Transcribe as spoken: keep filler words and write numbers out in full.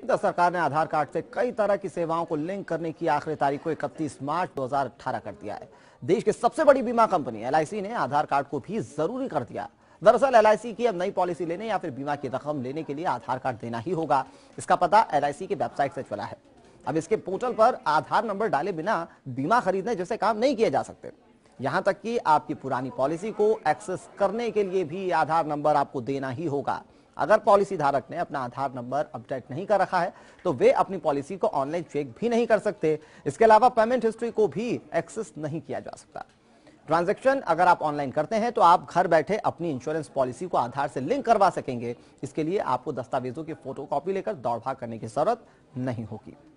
तो सरकार ने आधार कार्ड से कई तरह की सेवाओं को लिंक करने की आखिरी तारीख को इकतीस मार्च दो हज़ार अठारह कर दिया है। देश की सबसे बड़ी बीमा कंपनी एल आई सी ने आधार कार्ड को भी जरूरी कर दिया। दरअसल एल आई सी की अब नई पॉलिसी लेने या फिर बीमा की रकम लेने के लिए आधार कार्ड देना ही होगा। इसका पता एल आई सी की वेबसाइट से चला है। अब इसके पोर्टल पर आधार नंबर डाले बिना बीमा खरीदने जैसे काम नहीं किए जा सकते। यहां तक कि आपकी पुरानी पॉलिसी को एक्सेस करने के लिए भी आधार नंबर आपको देना ही होगा। अगर पॉलिसी धारक ने अपना आधार नंबर अपडेट नहीं कर रखा है तो वे अपनी पॉलिसी को ऑनलाइन चेक भी नहीं कर सकते। इसके अलावा पेमेंट हिस्ट्री को भी एक्सेस नहीं किया जा सकता। ट्रांजैक्शन अगर आप ऑनलाइन करते हैं तो आप घर बैठे अपनी इंश्योरेंस पॉलिसी को आधार से लिंक करवा सकेंगे। इसके लिए आपको दस्तावेजों की फोटोकॉपी लेकर दौड़ भाग करने की जरूरत नहीं होगी।